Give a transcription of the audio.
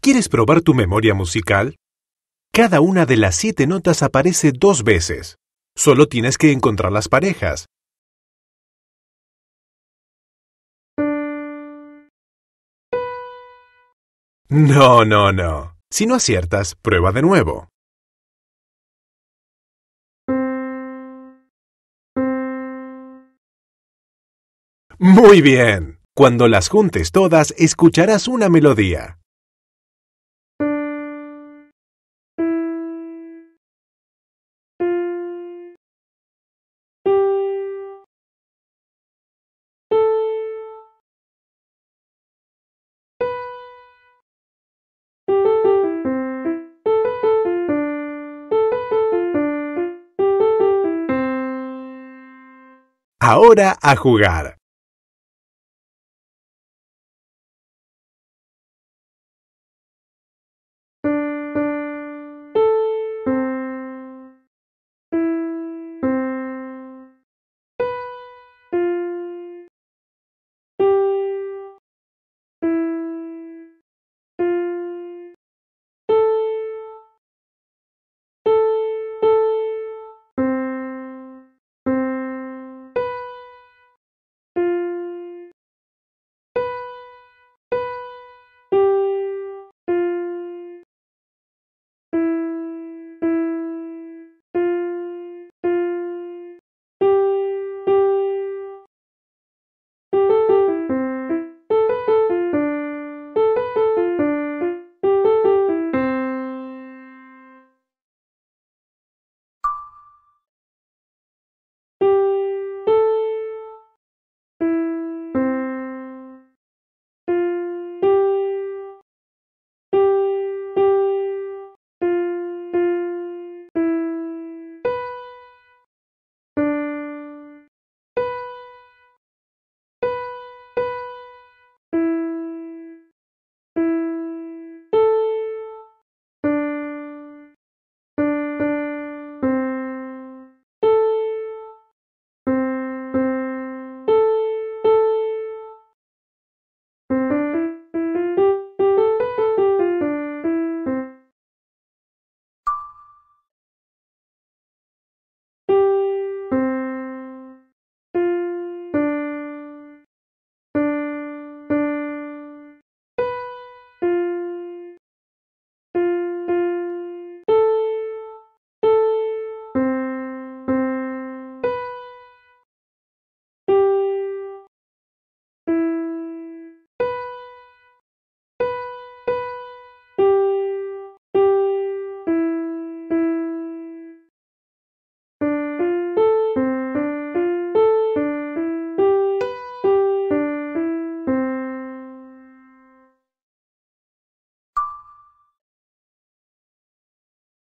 ¿Quieres probar tu memoria musical? Cada una de las 7 notas aparece 2 veces. Solo tienes que encontrar las parejas. No. Si no aciertas, prueba de nuevo. Muy bien. Cuando las juntes todas, escucharás una melodía. Ahora a jugar.